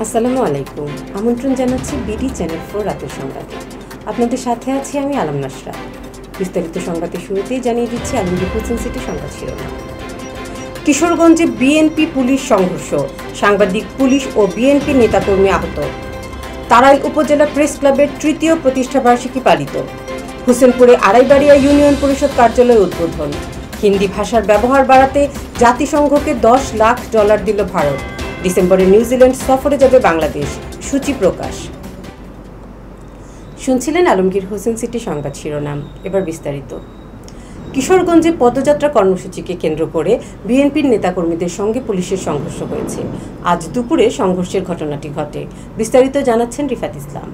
আসসালামু আলাইকুম। আমন্ত্রণ জানাচ্ছি বিডি চ্যানেল 4 রাতের সংবাদে। আপনাদের সাথে আছি আমি আলম নাসরা। বিস্তারিত সংবাদের শুরুতেই জানিয়ে দিচ্ছি আলমগীর হোসেন সিটি সংবাদ শিরোনাম। কিশোরগঞ্জে বিএনপি পুলিশ সংঘর্ষ, সাংবাদিক পুলিশ ও বিএনপি নেতাকর্মী আহত। তাড়াইল উপজেলা প্রেস ক্লাবের তৃতীয় প্রতিষ্ঠাবার্ষিকী পালিত। হোসেনপুরে আড়াইবাড়িয়া ইউনিয়ন পরিষদ কার্যালয় উদ্বোধন। হিন্দি ভাষার ব্যবহার বাড়াতে জাতিসংঘকে $10 লাখ দিল ভারত। ডিসেম্বরে নিউজিল্যান্ড সফরে যাবে বাংলাদেশ, সূচি প্রকাশ। শুনছিলেন আলমগীর হোসেন সিটি সংবাদ শিরোনাম। এবার বিস্তারিত। কিশোরগঞ্জে পদযাত্রা কর্মসূচিকে কেন্দ্র করে বিএনপির নেতাকর্মীদের সঙ্গে পুলিশের সংঘর্ষ হয়েছে। আজ দুপুরে সংঘর্ষের ঘটনাটি ঘটে। বিস্তারিত জানাচ্ছেন রিফাত ইসলাম।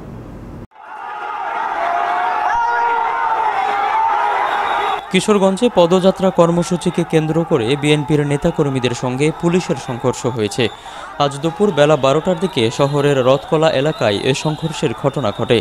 কিশোরগঞ্জে পদযাত্রা কর্মসূচিকে কেন্দ্র করে বিএনপির নেতাকর্মীদের সঙ্গে পুলিশের সংঘর্ষ হয়েছে। আজ দুপুর বেলা 12টার দিকে শহরের রথকলা এলাকায় এ সংঘর্ষের ঘটনা ঘটে।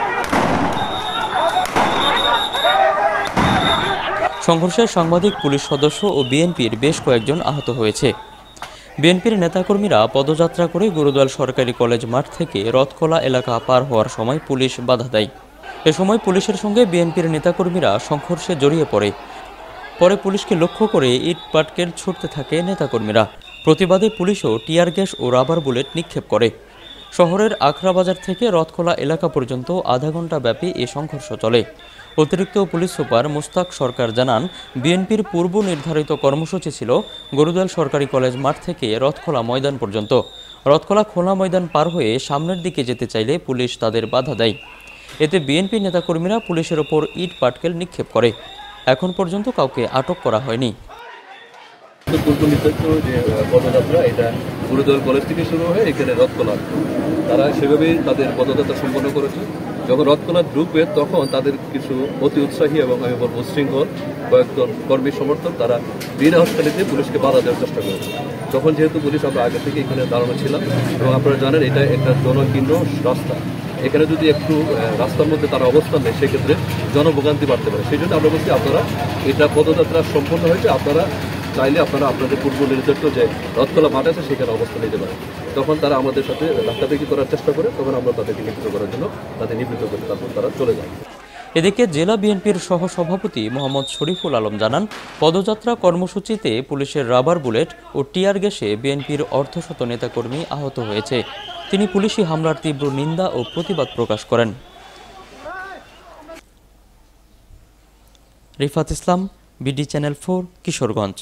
সংঘর্ষে সাংবাদিক, পুলিশ সদস্য ও বিএনপির বেশ কয়েকজন আহত হয়েছে। বিএনপির নেতাকর্মীরা পদযাত্রা করে গুরুদয়াল সরকারি কলেজ মাঠ থেকে রথকলা এলাকা পার হওয়ার সময় পুলিশ বাধা দেয়। এ সময় পুলিশের সঙ্গে বিএনপির নেতাকর্মীরা সংঘর্ষে জড়িয়ে পরে পুলিশকে লক্ষ্য করে ইট পাটকেল ছুটতে থাকে নেতাকর্মীরা। প্রতিবাদে পুলিশও টিয়ার গ্যাস ও রাবার বুলেট নিক্ষেপ করে। শহরের আখড়া বাজার থেকে রথকলা এলাকা পর্যন্ত আধা ঘন্টা ব্যাপী এ সংঘর্ষ চলে। অতিরিক্ত পুলিশ সুপার মুস্তাক সরকার জানান, বিএনপির পূর্ব নির্ধারিত কর্মসূচি ছিল গুরুদয়াল সরকারি কলেজ মাঠ থেকে রথখোলা ময়দান পর্যন্ত। রথখোলা খোলা ময়দান পার হয়ে সামনের দিকে যেতে চাইলে পুলিশ তাদের বাধা দেয়। এতে বিএনপি নেতাকর্মীরা পুলিশের ওপর ইট পাটকেল নিক্ষেপ করে। এখন পর্যন্ত কাউকে আটক করা হয়নি। পূর্ব নির্ধারিত যে পদযাত্রা, এটা গুরুদয়াল কলেজ থেকে শুরু হয়ে এখানে রথকলা, তারা সেভাবেই তাদের পদযাত্রা সম্পন্ন করেছে। যখন রথকলা ঢুকবে তখন তাদের কিছু অতি উৎসাহী এবং আমি বলবো শৃঙ্খল কয়েকজন কর্মী সমর্থক তারা বিনা হসপিটালিতে পুলিশকে বাধা দেওয়ার চেষ্টা করেছে। তখন যেহেতু পুলিশ আমরা আগে থেকে এখানে দাঁড়ানো ছিলাম এবং আপনারা জানেন এটা একটা জনকীর্ণ রাস্তা, এখানে যদি একটু রাস্তার মধ্যে তারা অবস্থান নেয় সেক্ষেত্রে জনভোগান্তি বাড়তে পারে। সেই জন্য আমরা বলছি আপনারা, এটা পদযাত্রা সম্পন্ন হয়েছে, আপনারা চাইলে আপনারা আপনাদের পূর্ব নির্ধারিত যে রথকলা মাঠ আছে সেখানে অবস্থান নিতে পারেন। তখন তারা আমাদের সাথে ধাক্কাধাক্কি করার চেষ্টা করে, তখন আমরা তাদেরকে নিবৃত্ত করার জন্য তাদের নিবৃত্ত করি, তারপর তারা চলে যায়। এদিকে জেলা বিএনপির সহসভাপতি মোহাম্মদ শরীফুল আলম জানান, পদযাত্রা কর্মসূচিতে পুলিশের রাবার বুলেট ও টিয়ার গ্যাসে বিএনপির অর্ধশত নেতাকর্মী আহত হয়েছে। তিনি পুলিশি হামলার তীব্র নিন্দা ও প্রতিবাদ প্রকাশ করেন। Rifat Islam, BD channel 4, Kishoreganj.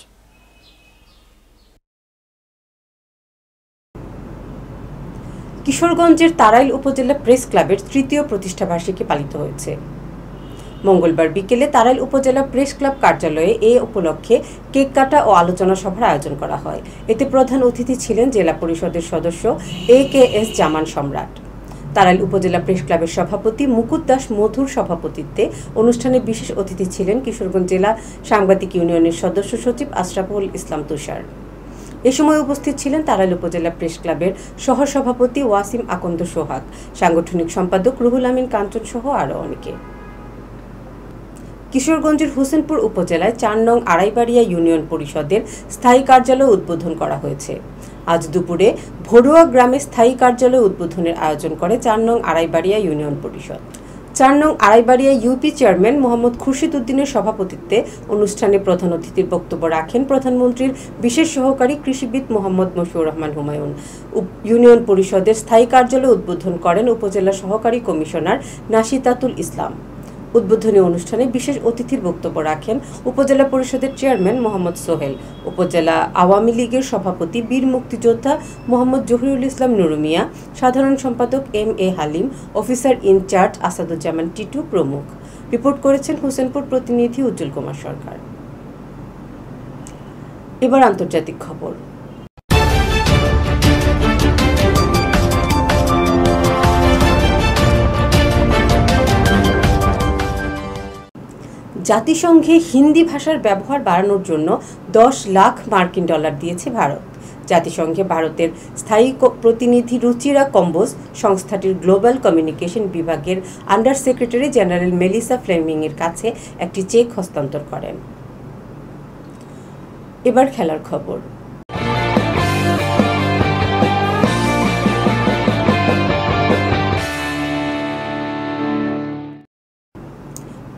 কিশোরগঞ্জের তাড়াইল উপজেলা প্রেস ক্লাবের তৃতীয় প্রতিষ্ঠাবার্ষিকী পালিত হয়েছে। মঙ্গলবার বিকেলে তাড়াইল উপজেলা প্রেস ক্লাব কার্যালয়ে এ উপলক্ষে কেক কাটা ও আলোচনা সভার আয়োজন করা হয়। এতে প্রধান অতিথি ছিলেন জেলা পরিষদের সদস্য AKS জামান সম্রাট। তাড়াইল উপজেলা প্রেস ক্লাবের সভাপতি মুকুট দাস মধুর সভাপতিত্বে অনুষ্ঠানে বিশেষ অতিথি ছিলেন কিশোরগঞ্জ জেলা সাংবাদিক ইউনিয়নের সদস্য সচিব আশরাফুল ইসলাম তুষার। এ সময় উপস্থিত ছিলেন তাড়াইল উপজেলা প্রেস ক্লাবের সহসভাপতি ওয়াসিম আকন্দ সোহাগ, সাংগঠনিক সম্পাদক রুহুল আমিন কাঞ্চন সহ আরও অনেকে। কিশোরগঞ্জের হোসেনপুর উপজেলায় 4 নং আড়াইবাড়িয়া ইউনিয়ন পরিষদের স্থায়ী কার্যালয় উদ্বোধন করা হয়েছে। আজ দুপুরে ভড়ুয়া গ্রামে স্থায়ী কার্যালয় উদ্বোধনের আয়োজন করে 4 নং আড়াইবাড়িয়া ইউনিয়ন পরিষদ। 4 নং আড়াইবাড়িয়া ইউপি চেয়ারম্যান মোহাম্মদ খুরশিদ উদ্দিনের সভাপতিত্বে অনুষ্ঠানে প্রধান অতিথির বক্তব্য রাখেন প্রধানমন্ত্রীর বিশেষ সহকারী কৃষিবিদ মোহাম্মদ মশিউর রহমান হুমায়ুন। ইউনিয়ন পরিষদের স্থায়ী কার্যালয় উদ্বোধন করেন উপজেলা সহকারী কমিশনার নাশিতাতুল ইসলাম। উদ্বোধনী অনুষ্ঠানে বিশেষ অতিথির বক্তব্য রাখেন উপজেলা পরিষদের চেয়ারম্যান মোহাম্মদ সোহেল, উপজেলা আওয়ামী লীগের সভাপতি বীর মুক্তিযোদ্ধা মোহাম্মদ জহিরুল ইসলাম নুরুমিয়া, সাধারণ সম্পাদক MA Halim, officer in charge Asaduzzaman Titu প্রমুখ। রিপোর্ট করেছেন হোসেনপুর প্রতিনিধি উজ্জ্বল কুমার সরকার। এবার আন্তর্জাতিক খবর। জাতিসংঘে হিন্দি ভাষার ব্যবহার বাড়ানোর জন্য $10 লাখ দিয়েছে ভারত। জাতিসংঘে ভারতের স্থায়ী প্রতিনিধি রুচিরা কম্বোজ সংস্থাটির গ্লোবাল কমিউনিকেশন বিভাগের under secretary general Melissa Fleming এর কাছে একটি চেক হস্তান্তর করেন। এবার খেলার খবর।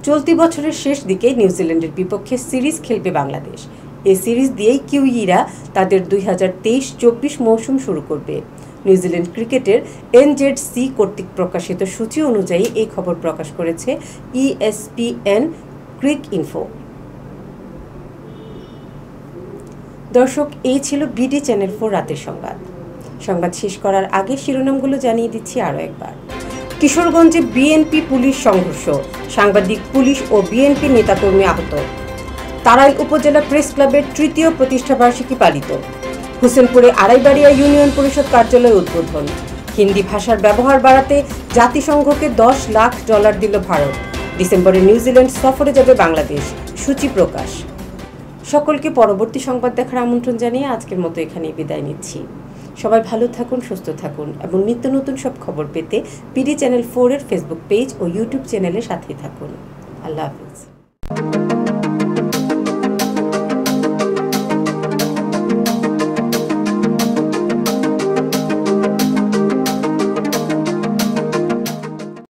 চলতি বছরের শেষ দিকে নিউজিল্যান্ডের বিপক্ষে সিরিজ খেলবে বাংলাদেশ। এই সিরিজ দিয়েই কিউইরা তাদের 2023-24 মৌসুম শুরু করবে। নিউজিল্যান্ড ক্রিকেটের NZC কর্তৃক প্রকাশিত সূচি অনুযায়ী এই খবর প্রকাশ করেছে ESPN ক্রিক ইনফো। দর্শক, এই ছিল বিডি চ্যানেল 4 রাতের সংবাদ শেষ করার আগে শিরোনামগুলো জানিয়ে দিচ্ছি আরও একবার। কিশোরগঞ্জে বিএনপি পুলিশ সংঘর্ষ, সাংবাদিক, পুলিশ ও বিএনপি নেতাকর্মী আহত। তাড়াইল উপজেলা প্রেস ক্লাবের তৃতীয় প্রতিষ্ঠাবার্ষিকী পালিত। হোসেনপুরে আড়াইবাড়িয়া ইউনিয়ন পরিষদ কার্যালয় উদ্বোধন। হিন্দি ভাষার ব্যবহার বাড়াতে জাতিসংঘকে $10 লাখ দিল ভারত। ডিসেম্বরে নিউজিল্যান্ড সফরে যাবে বাংলাদেশ, সূচি প্রকাশ। সকলকে পরবর্তী সংবাদ দেখার আমন্ত্রণ জানিয়ে আজকের মতো এখানেই বিদায় নিচ্ছি। সবাই ভালো থাকুন, সুস্থ থাকুন এবং নিত্য নতুন সব খবর পেতে বিডি চ্যানেল 4 এর ফেসবুক পেজ ও ইউটিউব চ্যানেলের সাথেই থাকুন। আল্লাহ হাফেজ।